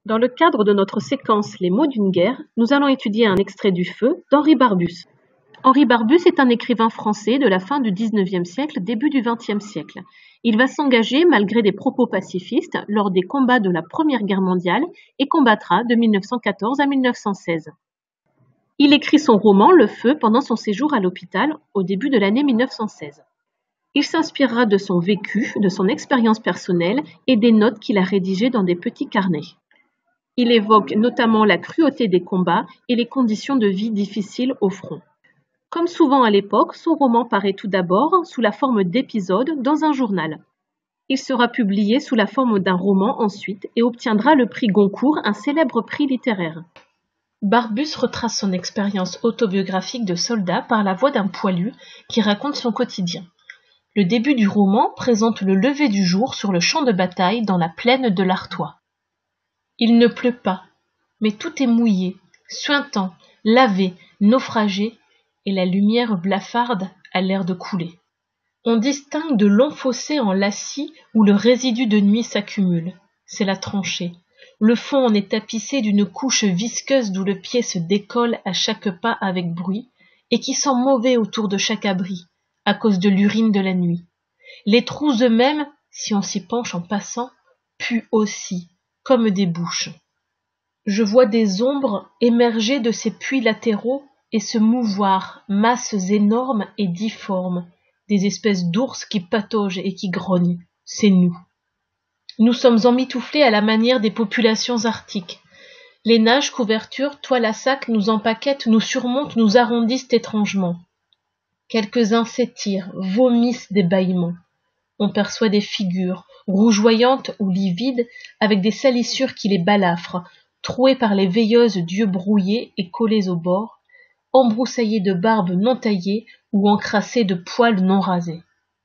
Dans le cadre de notre séquence Les mots d'une guerre, nous allons étudier un extrait du Feu d'Henri Barbusse. Henri Barbusse est un écrivain français de la fin du XIXe siècle, début du XXe siècle. Il va s'engager, malgré des propos pacifistes, lors des combats de la Première Guerre mondiale et combattra de 1914 à 1916. Il écrit son roman Le Feu pendant son séjour à l'hôpital au début de l'année 1916. Il s'inspirera de son vécu, de son expérience personnelle et des notes qu'il a rédigées dans des petits carnets. Il évoque notamment la cruauté des combats et les conditions de vie difficiles au front. Comme souvent à l'époque, son roman paraît tout d'abord sous la forme d'épisodes dans un journal. Il sera publié sous la forme d'un roman ensuite et obtiendra le prix Goncourt, un célèbre prix littéraire. Barbusse retrace son expérience autobiographique de soldat par la voix d'un poilu qui raconte son quotidien. Le début du roman présente le lever du jour sur le champ de bataille dans la plaine de l'Artois. Il ne pleut pas, mais tout est mouillé, suintant, lavé, naufragé, et la lumière blafarde a l'air de couler. On distingue de longs fossés en lacis où le résidu de nuit s'accumule. C'est la tranchée. Le fond en est tapissé d'une couche visqueuse d'où le pied se décolle à chaque pas avec bruit, et qui sent mauvais autour de chaque abri, à cause de l'urine de la nuit. Les trous eux-mêmes, si on s'y penche en passant, puent aussi, comme des bouches. Je vois des ombres émerger de ces puits latéraux et se mouvoir, masses énormes et difformes, des espèces d'ours qui pataugent et qui grognent. C'est nous. Nous sommes emmitouflés à la manière des populations arctiques. Les nages, couvertures, toiles à sac nous empaquettent, nous surmontent, nous arrondissent étrangement. Quelques-uns s'étirent, vomissent des bâillements. On perçoit des figures, rougeoyantes ou livides, avec des salissures qui les balafrent, trouées par les veilleuses d'yeux brouillés et collés au bord, embroussaillées de barbes non taillées ou encrassées de poils non rasés.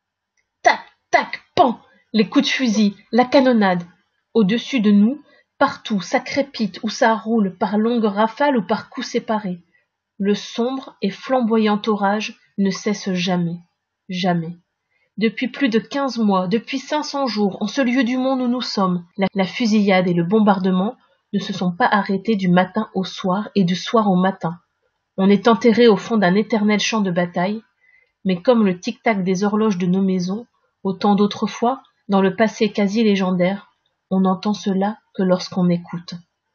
Tac, tac, pan! Les coups de fusil, la canonnade. Au-dessus de nous, partout, ça crépite ou ça roule par longues rafales ou par coups séparés. Le sombre et flamboyant orage ne cesse jamais, jamais. Depuis plus de 15 mois, depuis 500 jours, en ce lieu du monde où nous sommes, la fusillade et le bombardement ne se sont pas arrêtés du matin au soir et du soir au matin. On est enterré au fond d'un éternel champ de bataille, mais comme le tic-tac des horloges de nos maisons, au temps d'autrefois, dans le passé quasi légendaire, on n'entend cela que lorsqu'on écoute.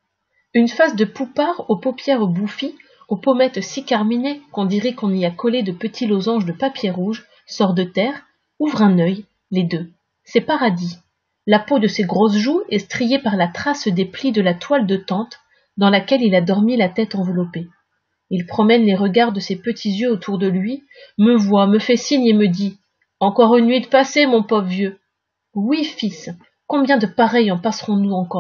Une face de poupard aux paupières bouffies, aux pommettes si carminées qu'on dirait qu'on y a collé de petits losanges de papier rouge, sort de terre, ouvre un œil, les deux. C'est paradis. La peau de ses grosses joues est striée par la trace des plis de la toile de tente dans laquelle il a dormi la tête enveloppée. Il promène les regards de ses petits yeux autour de lui, me voit, me fait signe et me dit « Encore une nuit de passée, mon pauvre vieux !»« Oui, fils, combien de pareils en passerons-nous encore ?»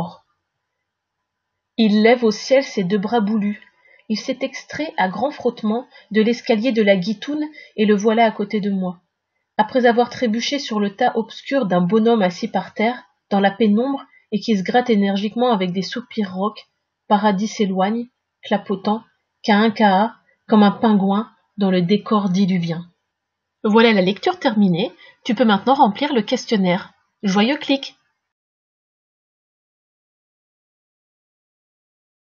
Il lève au ciel ses deux bras boulus. Il s'est extrait à grands frottements de l'escalier de la guitoune et le voilà à côté de moi. Après avoir trébuché sur le tas obscur d'un bonhomme assis par terre, dans la pénombre, et qui se gratte énergiquement avec des soupirs rauques, Paradis s'éloigne, clapotant, cahin-caha, comme un pingouin dans le décor diluvien. Voilà la lecture terminée, tu peux maintenant remplir le questionnaire. Joyeux clic!